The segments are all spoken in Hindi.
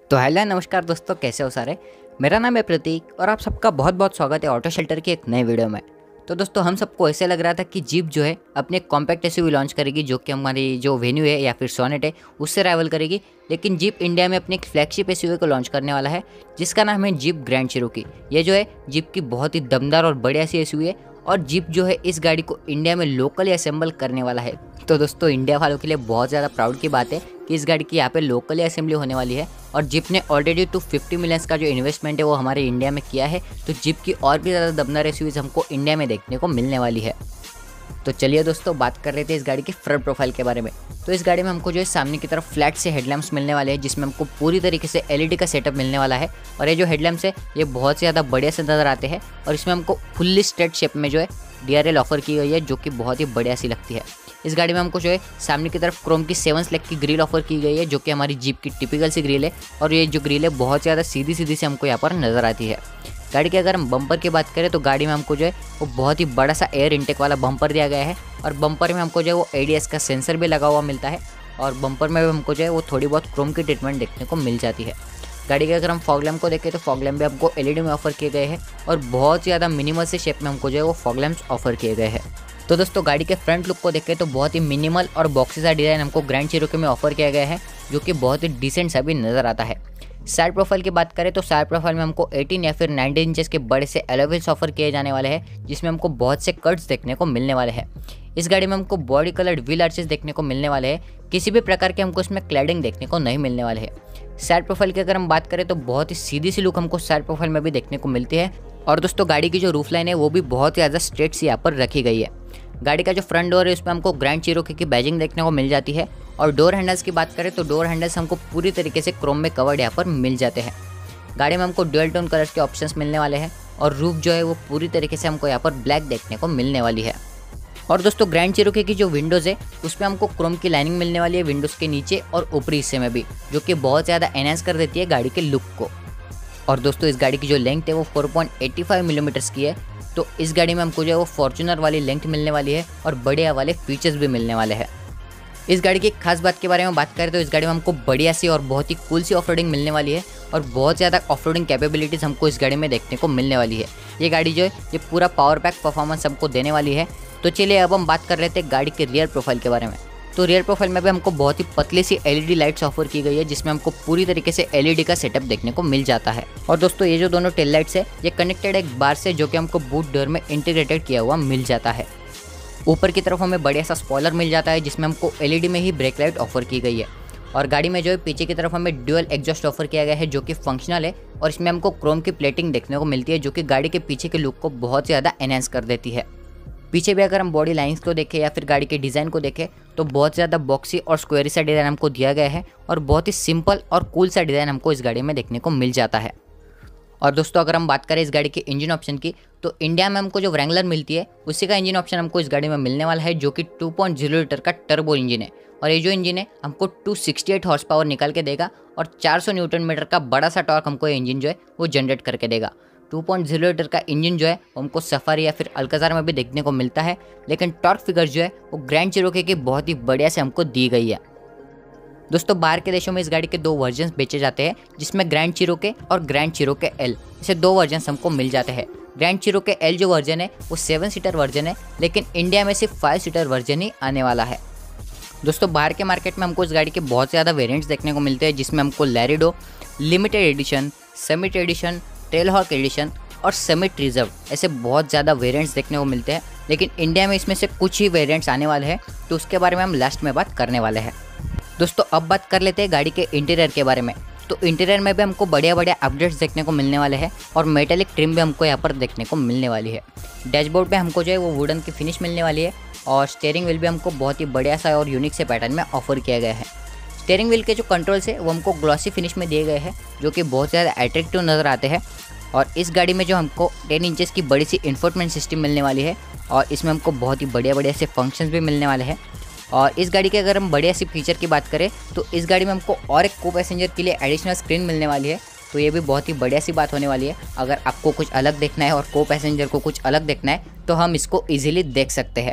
तो हेलो नमस्कार दोस्तों, कैसे हो सारे। मेरा नाम है प्रतीक और आप सबका बहुत बहुत स्वागत है ऑटो शेल्टर की एक नए वीडियो में। तो दोस्तों, हम सबको ऐसे लग रहा था कि जीप जो है अपने कॉम्पैक्ट एसयूवी लॉन्च करेगी जो कि हमारी जो वेन्यू है या फिर सोनेट है उससे राइवल करेगी। लेकिन जीप इंडिया में अपनी एक फ्लैगशिप एसयूवी को लॉन्च करने वाला है जिसका नाम है जीप ग्रैंड चिरोकी। ये जो है जीप की बहुत ही दमदार और बढ़िया सी एसयूवी है और जीप जो है इस गाड़ी को इंडिया में लोकली असेंबल करने वाला है। तो दोस्तों, इंडिया वालों के लिए बहुत ज़्यादा प्राउड की बात है कि इस गाड़ी की यहाँ पे लोकली असेंबली होने वाली है और जीप ने ऑलरेडी 250 मिलियंस का जो इन्वेस्टमेंट है वो हमारे इंडिया में किया है। तो जीप की और भी ज़्यादा दमदार एसयूवीज हमको इंडिया में देखने को मिलने वाली है। तो चलिए दोस्तों, बात कर रहे थे इस गाड़ी की फ्रंट प्रोफाइल के बारे में। तो इस गाड़ी में हमको जो है सामने की तरफ फ्लैट से हेडलैम्प्स मिलने वाले हैं जिसमें हमको पूरी तरीके से एलईडी का सेटअप मिलने वाला है। और ये जो हेडलैम्प्स है ये बहुत ज़्यादा बढ़िया से नज़र आते हैं और इसमें हमको फुल्ली स्ट्रेट शेप में जो है DRL ऑफर की गई है जो कि बहुत ही बढ़िया सी लगती है। इस गाड़ी में हमको जो है सामने की तरफ क्रोम की 7 स्लैग की ग्रिल ऑफर की गई है जो कि हमारी जीप की टिपिकल सी ग्रिल है और ये जो ग्रिल है बहुत ज़्यादा सीधी सीधी से हमको यहाँ पर नज़र आती है। गाड़ी के अगर हम बम्पर की बात करें तो गाड़ी में हमको जो है वो बहुत ही बड़ा सा एयर इनटेक वाला बम्पर दिया गया है और बम्पर में हमको जो है वो ADS का सेंसर भी लगा हुआ मिलता है और बम्पर में भी हमको जो है वो थोड़ी बहुत क्रोम की ट्रीटमेंट देखने को मिल जाती है। गाड़ी के अगर हम फॉग लैम्प को देखें तो फॉग लैम्प भी हमको LED में ऑफर किए गए हैं और बहुत ज़्यादा मिनिमल से शेप में हमको जो है वो फॉग लैम्प्स ऑफर किए गए हैं। तो दोस्तों, गाड़ी के फ्रंट लुक को देखें तो बहुत ही मिनिमल और बॉक्सी सा डिज़ाइन हमको ग्रैंड चिरोकी में ऑफर किया गया है जो कि बहुत ही डिसेंट सा भी नज़र आता है। साइड प्रोफाइल की बात करें तो साइड प्रोफाइल में हमको 18 या फिर 19 इंचेस के बड़े से अलॉय व्हील्स ऑफर किए जाने वाले हैं जिसमें हमको बहुत से कट्स देखने को मिलने वाले हैं। इस गाड़ी में हमको बॉडी कलर्ड व्हील आर्चेस देखने को मिलने वाले हैं। किसी भी प्रकार के हमको इसमें क्लैडिंग देखने को नहीं मिलने वाले हैं। साइड प्रोफाइल की अगर हम बात करें तो बहुत ही सीधी सी लुक हमको साइड प्रोफाइल में भी देखने को मिलती है। और दोस्तों, गाड़ी की जो रूफ लाइन है वो भी बहुत ही ज़्यादा स्ट्रेट सी यहाँ पर रखी गई है। गाड़ी का जो फ्रंट डोर है उसमें हमको ग्रैंड चिरोकी की बैजिंग देखने को मिल जाती है। और डोर हैंडल्स की बात करें तो डोर हैंडल्स हमको पूरी तरीके से क्रोम में कवर्ड यहाँ पर मिल जाते हैं। गाड़ी में हमको डुअल टोन कलर्स के ऑप्शंस मिलने वाले हैं और रूफ जो है वो पूरी तरीके से हमको यहाँ पर ब्लैक देखने को मिलने वाली है। और दोस्तों, ग्रैंड चिरोकी की जो विंडोज़ है उसमें हमको क्रोम की लाइनिंग मिलने वाली है विंडोज़ के नीचे और ऊपरी हिस्से में भी, जो कि बहुत ज़्यादा एनहांस कर देती है गाड़ी के लुक को। और दोस्तों, इस गाड़ी की जो लेंथ है वो 4.85 मिलीमीटर्स की है। तो इस गाड़ी में हमको जो है वो फॉर्च्यूनर वाली लेंथ मिलने वाली है और बढ़िया वाले फीचर्स भी मिलने वाले हैं। इस गाड़ी की एक खास बात के बारे में बात करें तो इस गाड़ी में हमको बढ़िया सी और बहुत ही कूल सी ऑफरोडिंग मिलने वाली है और बहुत ज़्यादा ऑफरोडिंग कैपेबिलिटीज़ हमको इस गाड़ी में देखने को मिलने वाली है। ये गाड़ी जो है ये पूरा पावर पैक परफॉर्मेंस हमको देने वाली है। तो चलिए अब हम बात कर रहे थे गाड़ी के रियर प्रोफाइल के बारे में। तो रियर प्रोफाइल में भी हमको बहुत ही पतली सी LED लाइट्स ऑफर की गई है जिसमें हमको पूरी तरीके से LED का सेटअप देखने को मिल जाता है। और दोस्तों, ये जो दोनों टेल लाइट्स है ये कनेक्टेड एक बार से जो कि हमको बूट डोर में इंटीग्रेटेड किया हुआ मिल जाता है। ऊपर की तरफ हमें बढ़िया सा स्पॉइलर मिल जाता है जिसमें हमको LED में ही ब्रेक लाइट ऑफर की गई है। और गाड़ी में जो है पीछे की तरफ हमें ड्यूअल एग्जॉस्ट ऑफर किया गया है जो कि फंक्शनल है और इसमें हमको क्रोम की प्लेटिंग देखने को मिलती है जो कि गाड़ी के पीछे के लुक को बहुत ज़्यादा एनहांस कर देती है। पीछे भी अगर हम बॉडी लाइंस को देखें या फिर गाड़ी के डिज़ाइन को देखें तो बहुत ज़्यादा बॉक्सी और स्क्वेरी सा डिज़ाइन हमको दिया गया है और बहुत ही सिंपल और कूल सा डिज़ाइन हमको इस गाड़ी में देखने को मिल जाता है। और दोस्तों, अगर हम बात करें इस गाड़ी के इंजन ऑप्शन की तो इंडिया में हमको जो व्रैंगलर मिलती है उसी का इंजन ऑप्शन हमको इस गाड़ी में मिलने वाला है जो कि 2.0 लीटर का टर्बो इंजन है। और ये जो इंजन है हमको 268 हॉर्स पावर निकाल के देगा और 400 न्यूटन मीटर का बड़ा सा टॉर्क हमको ये इंजन जो है वो जनरेट करके देगा। 2.0 लीटर का इंजन जो है हमको सफारी या फिर अल्काजार में भी देखने को मिलता है, लेकिन टॉर्क फिगर जो है वो ग्रैंड चिरोकी की बहुत ही बढ़िया से हमको दी गई है। दोस्तों, बाहर के देशों में इस गाड़ी के 2 वर्जन्स बेचे जाते हैं जिसमें ग्रैंड चिरोकी और ग्रैंड चिरोकी L, इसे 2 वर्जन्स हमको मिल जाते हैं। ग्रैंड चिरोकी L जो वर्जन है वो 7 सीटर वर्जन है, लेकिन इंडिया में सिर्फ 5 सीटर वर्जन ही आने वाला है। दोस्तों, बाहर के मार्केट में हमको इस गाड़ी के बहुत ज़्यादा वेरिएंट्स देखने को मिलते हैं जिसमें हमको Laredo, limited edition, summit edition, Trailhawk edition और समिट रिजर्व ऐसे बहुत ज़्यादा वेरिएंट्स देखने को मिलते हैं। लेकिन इंडिया में इसमें से कुछ ही वेरिएंट्स आने वाले हैं तो उसके बारे में हम लास्ट में बात करने वाले हैं। दोस्तों, अब बात कर लेते हैं गाड़ी के इंटीरियर के बारे में। तो इंटीरियर में भी हमको बढ़िया बढ़िया अपडेट्स देखने को मिलने वाले हैं और मेटेलिक ट्रिम भी हमको यहाँ पर देखने को मिलने वाली है। डैशबोर्ड पे हमको जो है वो वुडन की फिनिश मिलने वाली है और स्टीयरिंग व्हील भी हमको बहुत ही बढ़िया सा और यूनिक से पैटर्न में ऑफर किया गया है। स्टीयरिंग व्हील के जो कंट्रोल्स है वो हमको ग्लॉसी फिनिश में दिए गए हैं जो कि बहुत ज़्यादा अट्रैक्टिव नज़र आते हैं। और इस गाड़ी में जो हमको 10 इंचेस की बड़ी सी इंफोटेनमेंट सिस्टम मिलने वाली है और इसमें हमको बहुत ही बढ़िया बढ़िया से फंक्शंस भी मिलने वाले हैं। और इस गाड़ी के अगर हम बढ़िया सी फीचर की बात करें तो इस गाड़ी में हमको और एक को पैसेंजर के लिए एडिशनल स्क्रीन मिलने वाली है। तो ये भी बहुत ही बढ़िया सी बात होने वाली है। अगर आपको कुछ अलग देखना है और को पैसेंजर को कुछ अलग देखना है तो हम इसको ईजिली देख सकते हैं।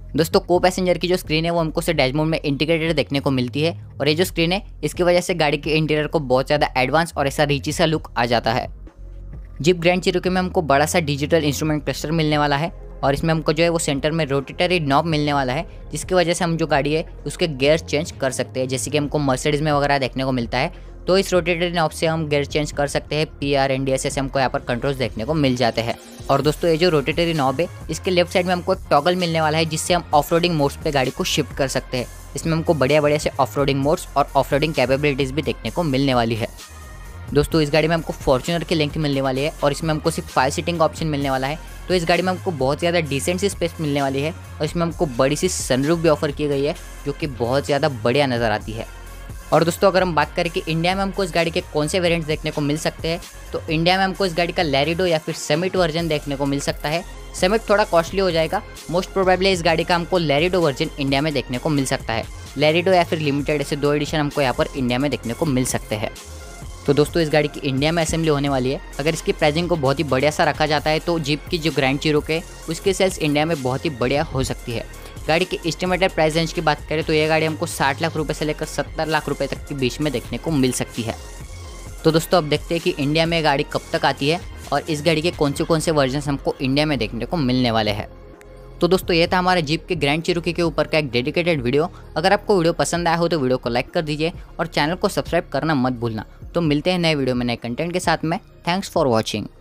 दोस्तों को पैसेंजर की जो स्क्रीन है वो हमको से डैशबोर्ड में इंटीग्रेटेड देखने को मिलती है और ये जो स्क्रीन है इसकी वजह से गाड़ी के इंटीरियर को बहुत ज़्यादा एडवांस और ऐसा रिची सा लुक आ जाता है। जीप ग्रैंड चिरोकी में हमको बड़ा सा डिजिटल इंस्ट्रूमेंट क्लस्टर मिलने वाला है और इसमें हमको जो है वो सेंटर में रोटेटरी नॉब मिलने वाला है, जिसकी वजह से हम जो गाड़ी है उसके गियर चेंज कर सकते हैं, जैसे कि हमको मर्सिडीज में वगैरह देखने को मिलता है। तो इस रोटेटरी नॉब से हम गियर चेंज कर सकते हैं, PR NDS से हमको यहाँ पर कंट्रोल्स देखने को मिल जाते हैं। और दोस्तों ये जो रोटेटरी नॉब है इसके लेफ्ट साइड में हमको एक टॉगल मिलने वाला है, जिससे हम ऑफ रोडिंग मोड्स पे गाड़ी को शिफ्ट कर सकते हैं। इसमें हमको बढ़िया बढ़िया से ऑफ रोडिंग मोड्स और ऑफ रोडिंग कैपेबिलिटीज़ भी देखने को मिलने वाली है। दोस्तों इस गाड़ी में हमको फॉर्च्यूनर की लेंथ मिलने वाली है और इसमें हमको सिर्फ 5 सीटिंग ऑप्शन मिलने वाला है। तो इस गाड़ी में हमको बहुत ज़्यादा डिसेंट सी स्पेस मिलने वाली है और इसमें हमको बड़ी सी सनरूफ भी ऑफर की गई है, जो कि बहुत ज़्यादा बढ़िया नज़र आती है। और दोस्तों अगर हम बात करें कि इंडिया में हमको इस गाड़ी के कौन से वेरिएंट्स देखने को मिल सकते हैं, तो इंडिया में हमको इस गाड़ी का लैरिडो या फिर समिट वर्जन देखने को मिल सकता है। समिट थोड़ा कॉस्टली हो जाएगा, मोस्ट प्रोबेबली इस गाड़ी का हमको लैरिडो वर्जन इंडिया में देखने को मिल सकता है। लैरिडो या फिर लिमिटेड, ऐसे 2 एडिशन हमको यहाँ पर इंडिया में देखने को मिल सकते हैं। तो दोस्तों इस गाड़ी की इंडिया में असेंबली होने वाली है। अगर इसकी प्राइसिंग को बहुत ही बढ़िया सा रखा जाता है तो जीप की जो ग्रैंड चिरोकी है उसकी सेल्स इंडिया में बहुत ही बढ़िया हो सकती है। गाड़ी की एस्टिमेटेड प्राइस रेंज की बात करें तो ये गाड़ी हमको 60 लाख रुपए से लेकर 70 लाख रुपए तक के बीच में देखने को मिल सकती है। तो दोस्तों अब देखते हैं कि इंडिया में गाड़ी कब तक आती है और इस गाड़ी के कौन से वर्जन हमको इंडिया में देखने को मिलने वाले हैं। तो दोस्तों ये था हमारे जीप के ग्रैंड चिरोकी के ऊपर का एक डेडिकेटेड वीडियो। अगर आपको वीडियो पसंद आया हो तो वीडियो को लाइक कर दीजिए और चैनल को सब्सक्राइब करना मत भूलना। तो मिलते हैं नए वीडियो में नए कंटेंट के साथ में। Thanks for watching.